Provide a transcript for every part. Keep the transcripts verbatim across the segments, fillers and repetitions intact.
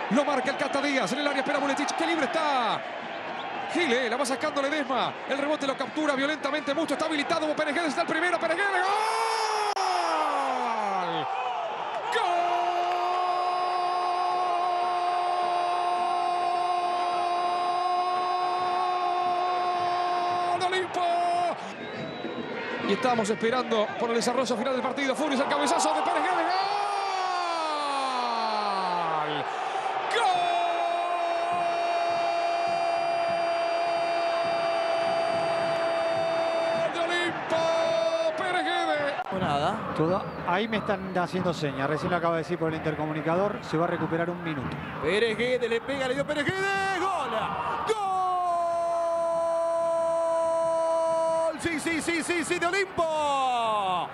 Lo marca el Cata Díaz. En el área espera Buletich. ¡Qué libre está! Gile, la va sacando Ledesma. El rebote lo captura violentamente. Musto está habilitado. Pérez Guedes está el primero. Pérez Guedes. ¡Gol! ¡Gol! ¡De Olimpo! Y estamos esperando por el desarrollo final del partido. Funes el cabezazo de Pérez Guedes. ¡Gol! Nada. Todo, ahí me están haciendo señas. Recién lo acaba de decir por el intercomunicador. Se va a recuperar un minuto. Pérez Guedes le pega, le dio Pérez Guedes. ¡Gol! ¡Gol! Sí, sí, sí, sí, sí, de Olimpo.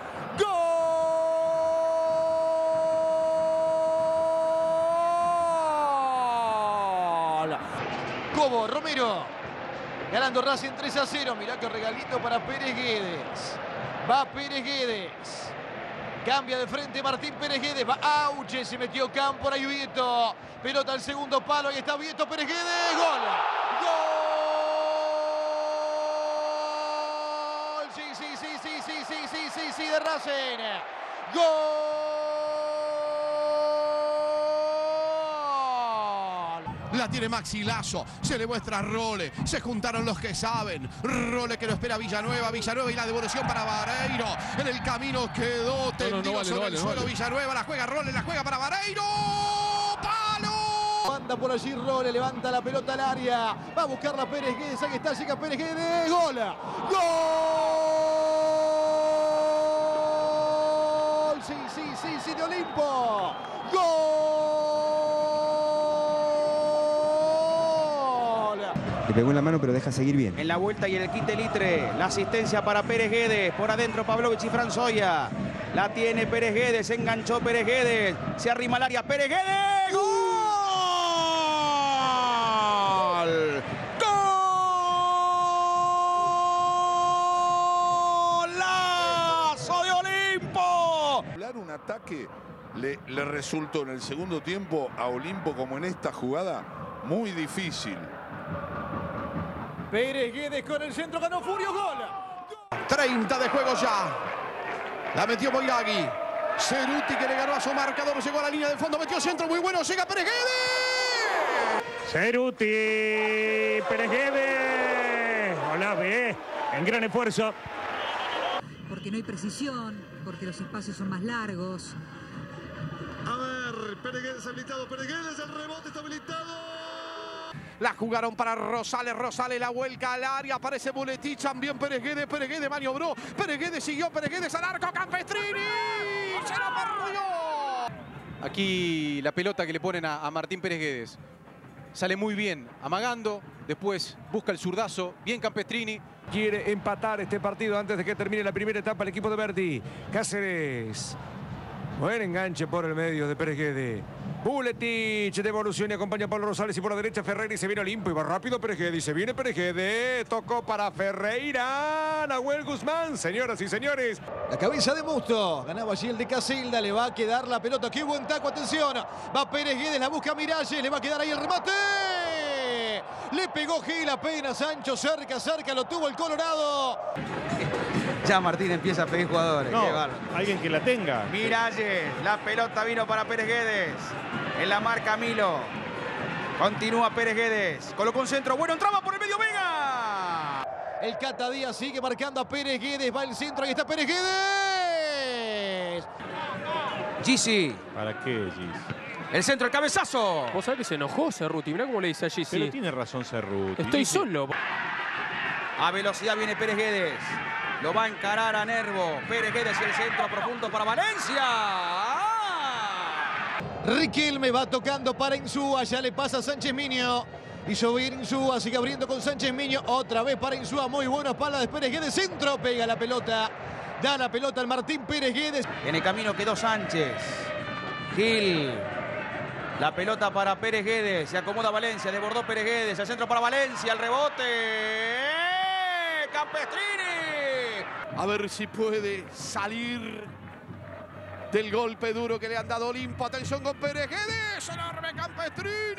¡Gol! Cobo, Romero. Ganando Racing tres a cero. Mirá qué regalito para Pérez Guedes. Va Pérez Guedes. Cambia de frente Martín Pérez Guedes. Va Auche. Se metió Cámpora y Vieto. Pelota al segundo palo. Ahí está Vieto. Pérez Guedes. Gol. Gol. Sí, sí, sí, sí, sí, sí, sí, sí, sí, de Racing. Gol. La tiene Maxi Lazo, se le muestra a Role, se juntaron los que saben. Role que lo espera Villanueva, Villanueva y la devolución para Vareiro. En el camino quedó tendido no, no, vale, sobre no, el vale, suelo vale. Villanueva, la juega Role, la juega para Vareiro. ¡Palo! Anda por allí Role, levanta la pelota al área. Va a buscar la Pérez Guedes, ahí está, llega Pérez Guedes. ¡Gol! ¡Gol! Sí, sí, sí, sí, de Olimpo. ¡Gol! Le pegó en la mano, pero deja seguir bien. En la vuelta y en el quite litre, la asistencia para Pérez Guedes. Por adentro Pavlovich y Franzoya. La tiene Pérez Guedes, se enganchó Pérez Guedes. Se arrima al área Pérez Guedes. ¡Gol! ¡Golazo de Olimpo! Un ataque le, le resultó en el segundo tiempo a Olimpo, como en esta jugada, muy difícil. Pérez Guedes con el centro, ganó Furio, gol. treinta de juego ya. La metió Moiragui. Ceruti que le ganó a su marcador, llegó a la línea de fondo, metió centro muy bueno, llega Pérez Guedes. Ceruti, Pérez Guedes. Hola, ve, en gran esfuerzo. Porque no hay precisión, porque los espacios son más largos. A ver, Pérez Guedes habilitado, Pérez Guedes, el rebote está habilitado. La jugaron para Rosales, Rosales la vuelca al área, aparece Buletich, también Pérez Guedes, Pérez Guedes maniobró, Pérez Guedes siguió, Pérez Guedes al arco, Campestrini, se lo perdió. Aquí la pelota que le ponen a, a Martín Pérez Guedes. Sale muy bien, amagando, después busca el zurdazo, bien Campestrini. Quiere empatar este partido antes de que termine la primera etapa el equipo de Berti. Cáceres. Buen enganche por el medio de Pérez Guedes. Buletich, devolución y acompaña a Pablo Rosales y por la derecha Ferreira y se viene Olimpo y va rápido Pérez Guedes, se viene Pérez Guedes, tocó para Ferreira, Nahuel Guzmán, señoras y señores. La cabeza de Musto, ganaba allí el de Casilda, le va a quedar la pelota, qué buen taco, atención, va Pérez Guedes, la busca Miralles, le va a quedar ahí el remate. Le pegó Gil apenas, Sancho cerca, cerca, lo tuvo el Colorado. Ya Martín empieza a pedir jugadores. No, Qué bárbaro. alguien que la tenga. Miralles, la pelota vino para Pérez Guedes. En la marca Milo. Continúa Pérez Guedes. Colocó un centro. Bueno, entraba por el medio Vega. El Cata Díaz sigue marcando a Pérez Guedes. Va el centro. Ahí está Pérez Guedes. Gisi. ¿Para qué, Gis? El centro, el cabezazo. Vos sabés que se enojó Cerruti. Mirá cómo le dice a Gisi. Pero tiene razón Cerruti. Estoy Dice... solo. A velocidad viene Pérez Guedes. Lo va a encarar a Nervo. Pérez Guedes y el centro profundo para Valencia. ¡Ah! Riquelme va tocando para Insúa. Ya le pasa a Sánchez Miño. Hizo bien Insúa. Sigue abriendo con Sánchez Miño. Otra vez para Insúa. Muy buena espalda de Pérez Guedes. Centro. Pega la pelota. Da la pelota al Martín Pérez Guedes. En el camino quedó Sánchez. Gil. La pelota para Pérez Guedes. Se acomoda Valencia. Desbordó Pérez Guedes. El centro para Valencia. El rebote. Campestrini. A ver si puede salir del golpe duro que le han dado Olimpo. Atención con Pérez Guedes. Enorme Campestrini.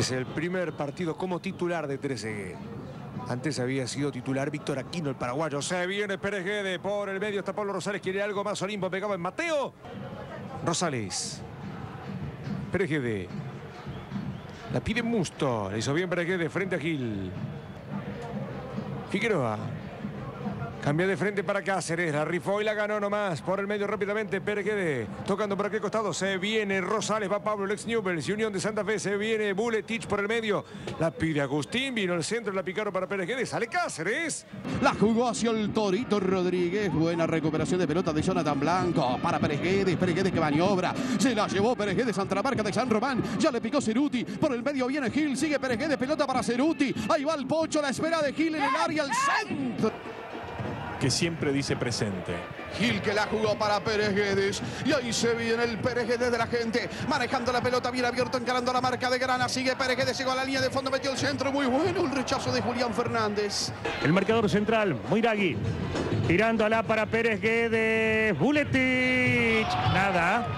Es el primer partido como titular de Trezeguet. Antes había sido titular Víctor Aquino, el paraguayo. Se viene Pérez Guedes por el medio. Está Pablo Rosales. Quiere algo más. Olimpo pegaba en Mateo. Rosales. Pérez Guedes. La pide Musto. Le hizo bien Pérez Guedes frente a Gil. Figueroa. Cambia de frente para Cáceres. La rifó y la ganó nomás. Por el medio rápidamente Pérez Guedes. Tocando por aquel costado. Se viene Rosales. Va Pablo, el ex Newell's. Unión de Santa Fe. Se viene Buletich por el medio. La pide Agustín. Vino el centro. La picaron para Pérez Guedes. Sale Cáceres. La jugó hacia el Torito Rodríguez. Buena recuperación de pelota de Jonathan Blanco. Para Pérez Guedes. Pérez Guedes que maniobra. Se la llevó Pérez Guedes ante la marca de San Román. Ya le picó Ceruti. Por el medio viene Gil. Sigue Pérez Guedes. Pelota para Ceruti. Ahí va el Pocho. La espera de Gil en el área. El centro. Que siempre dice presente. Gil que la jugó para Pérez Guedes. Y ahí se viene el Pérez Guedes de la gente. Manejando la pelota bien abierto, encarando la marca de Grana. Sigue Pérez Guedes, llegó a la línea de fondo, metió el centro. Muy bueno el rechazo de Julián Fernández. El marcador central, Moiragui. Tirándola para Pérez Guedes. Buletich. Nada.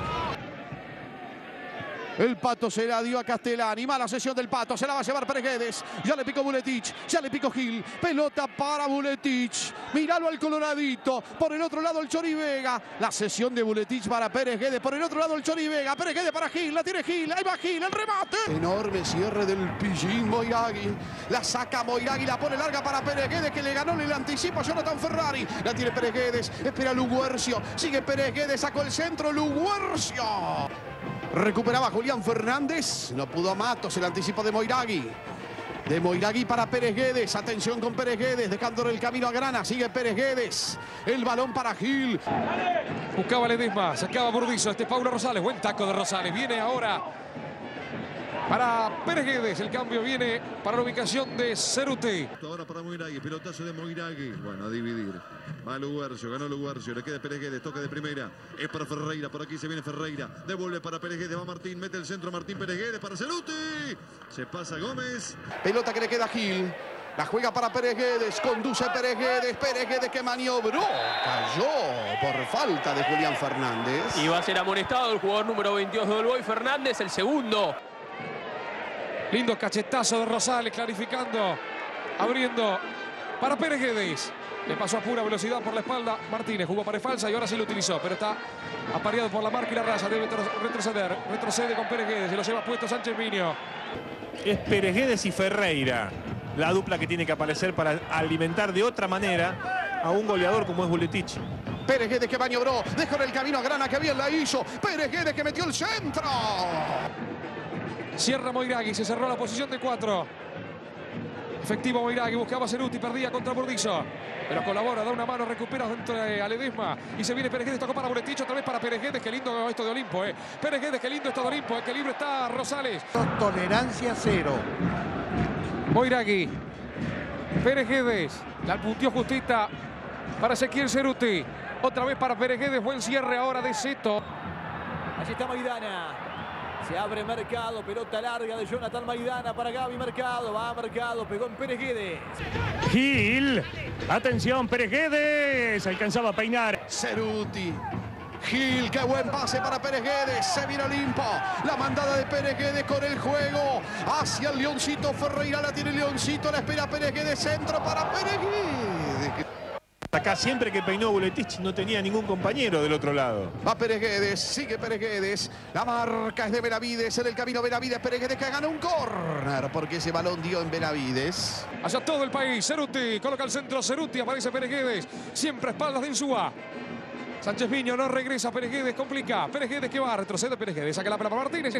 El Pato se la dio a Castellani. Mala sesión del Pato. Se la va a llevar Pérez Guedes. Ya le picó Buletich. Ya le picó Gil. Pelota para Buletich. Míralo al coloradito. Por el otro lado el Chori Vega. La sesión de Buletich para Pérez Guedes. Por el otro lado el Chori Vega. Pérez Guedes para Gil. La tiene Gil. Ahí va Gil. El remate. Enorme cierre del Pillín Moiragui. La saca Moiragui. La pone larga para Pérez Guedes, que le ganó en el anticipo a Jonathan Ferrari. La tiene Pérez Guedes. Espera Luguercio. Sigue Pérez Guedes. Sacó el centro. Luguercio. Recuperaba Julián Fernández. No pudo Matos. El anticipo de Moiragui. De Moiragui para Pérez Guedes. Atención con Pérez Guedes. Dejándole el camino a Grana. Sigue Pérez Guedes. El balón para Gil. Buscaba Ledesma. Sacaba Burdizo. Este es Pablo Rosales. Buen taco de Rosales. Viene ahora para Pérez Guedes. El cambio viene para la ubicación de Ceruti. Ahora para Moiragui. Pelotazo de Moiragui. Bueno, a dividir. Va Luguercio, ganó Luguercio, le queda Pérez Guedes, toca de primera, es para Ferreira, por aquí se viene Ferreira, devuelve para Pérez Guedes, va Martín, mete el centro Martín Pérez Guedes para Ceruti, se pasa Gómez. Pelota que le queda a Gil, la juega para Pérez Guedes, conduce Pérez Guedes, Pérez Guedes que maniobró, cayó por falta de Julián Fernández. Y va a ser amonestado el jugador número veintidós de Olboy, Fernández, el segundo. Lindo cachetazo de Rosales, clarificando, abriendo para Pérez Guedes. Le pasó a pura velocidad por la espalda. Martínez jugó para falsa y ahora sí lo utilizó. Pero está apareado por la marca y la raya. Debe retroceder. Retrocede con Pérez Guedes. Se lo lleva puesto Sánchez Miño. Es Pérez Guedes y Ferreira. La dupla que tiene que aparecer para alimentar de otra manera a un goleador como es Buletich. Pérez Guedes que maniobró. Dejó en el camino a Grana que bien la hizo. Pérez Guedes que metió el centro. Cierra Moiragui. Se cerró la posición de cuatro. Efectivo Moiragui, buscaba a Ceruti, perdía contra Burdizo. Pero colabora, da una mano, recupera dentro de Ledesma. Y se viene Pérez Guedes, tocó para Buletich, otra vez para Pérez Guedes. Qué lindo esto de Olimpo, eh. Pérez Guedes, qué lindo esto de Olimpo, eh. Qué libre está Rosales. Tolerancia cero. Moiragui. Pérez Guedes, la puntió justita para Ezequiel Ceruti. Otra vez para Pérez Guedes, buen cierre ahora de Seto. Allí está Maidana. Se abre Mercado, pelota larga de Jonathan Maidana para Gaby Mercado. Va a Mercado, pegó en Pérez Guedes. Gil, atención, Pérez Guedes, alcanzaba a peinar. Ceruti. Gil, qué buen pase para Pérez Guedes. Se viene Olimpo. La mandada de Pérez Guedes con el juego hacia el Leoncito Ferreira. La tiene el Leoncito, la espera Pérez Guedes. Centro para Pérez Guedes. Acá siempre que peinó Buletich no tenía ningún compañero del otro lado. Va Pérez Guedes, sigue Pérez Guedes. La marca es de Benavides, en el camino Benavides. Pérez Guedes que gana un córner porque ese balón dio en Benavides. Hacia todo el país, Ceruti, coloca el centro Ceruti, aparece Pérez Guedes. Siempre a espaldas de Insúa. Sánchez Miño no regresa, Pérez Guedes complica. Pérez Guedes que va, retrocede Pérez Guedes, saca la pelota para Martínez.